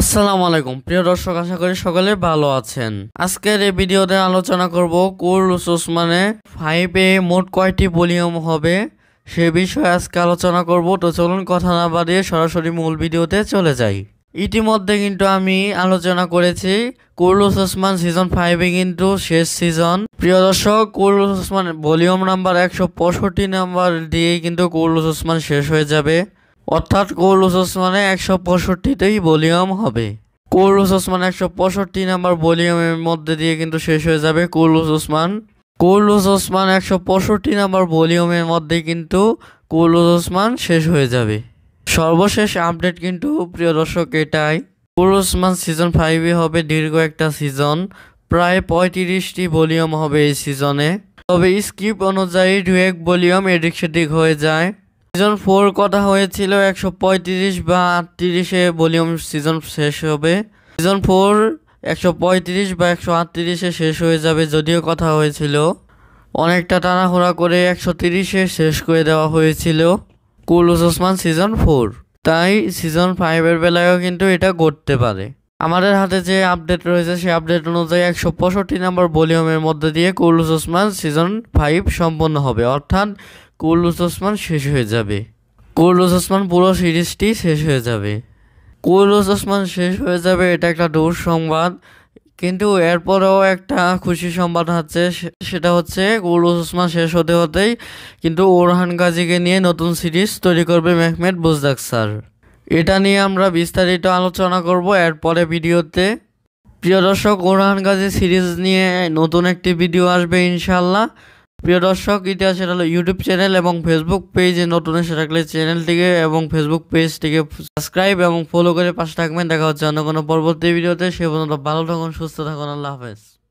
আসসালামু আলাইকুম প্রিয় দর্শক, আশা করি সকলে ভালো আছেন। আজকের এই ভিডিওতে আলোচনা করব কুরুলুস ওসমানে 5 মোট কয়টি ভলিউম হবে সে বিষয়ে আজকে আলোচনা করব। তো চলুন কথা না বাড়িয়ে সরাসরি মূল ভিডিওতে চলে যাই। ইতিমধ্যে কিন্তু আমি আলোচনা করেছি কুরুলুস ওসমান সিজন 5 কিন্তু শেষ সিজন। প্রিয় দর্শক, Kurulus Osman volume number 165 number দিয়ে কিন্তু কুরুলুস ওসমান শেষ হয়ে যাবে, অর্থাৎ কুরুলুস ওসমানে 165টি ভলিউম হবে। কুরুলুস ওসমান 165 নাম্বার ভলিউমের মধ্যে দিয়ে কিন্তু শেষ হয়ে যাবে Kurulus Osman. Kurulus Osman 165 number ভলিউমের মধ্যে কিন্তু কুরুলুস ওসমান শেষ হয়ে যাবে। সর্বশেষ আপডেট কিন্তু প্রিয় দর্শক এটাই, কুরুলুস ওসমান সিজন 5 হবে দীর্ঘ একটা সিজন, প্রায় 35টি ভলিউম হবে এই সিজনে। তবে স্ক্রিপ্ট অনুযায়ী 2-1 ভলিউম এদিক সেদিক হয়ে যায়। সিজন 4 কথা হয়েছিল 135 বা 38-এ ভলিউম সিজন শেষ হবে। সিজন 4 135 বা 138-এ শেষ হয়ে যাবে, যদিও কথা হয়েছিল অনেকটা তাড়াহুড়া করে 130-এ শেষ করে দেওয়া হয়েছিল কুরুলুস ওসমান সিজন 4। তাই সিজন 5-এর বেলায়ও কিন্তু এটা ঘটতে পারে। আমাদের হাতে যে আপডেট রয়েছে সেই আপডেট অনুযায়ী 165 নাম্বার ভলিউমের মধ্যে দিয়ে কুরুলুস ওসমান সিজন 5 সম্পন্ন হবে, অর্থাৎ কুরুলুস ওসমান শেষ হয়ে যাবে। কুরুলুস ওসমান পুরো সিরিজটি শেষ হয়ে যাবে। কুরুলুস ওসমান শেষ হয়ে যাবে এটা একটা দুঃসংবাদ, কিন্তু এরপরেও একটা খুশি সংবাদ আছে, সেটা হচ্ছে কুরুলুস ওসমান শেষ হতে হতেই কিন্তু ওরহান গাজীকে নিয়ে নতুন সিরিজ তৈরি করবে মেহমেদ বুজদাক স্যার। এটা নিয়ে আমরা বিস্তারিত আলোচনা করব এরপরে ভিডিওতে। প্রিয় দর্শক, ওরহান গাজী সিরিজ নিয়ে নতুন একটি ভিডিও আসবে ইনশাল্লাহ। প্রিয় দর্শক, ইতিহাসের ইউটিউব চ্যানেল এবং ফেসবুক পেজে নতুন এসে থাকলে চ্যানেলটিকে এবং ফেসবুক পেজটিকে সাবস্ক্রাইব এবং ফলো করে পাশে থাকবেন। দেখা হচ্ছে অন্য কোনো পরবর্তী ভিডিওতে। সে পর্যন্ত ভালো থাকুন, সুস্থ থাকুন, আল্লাহ হাফেজ।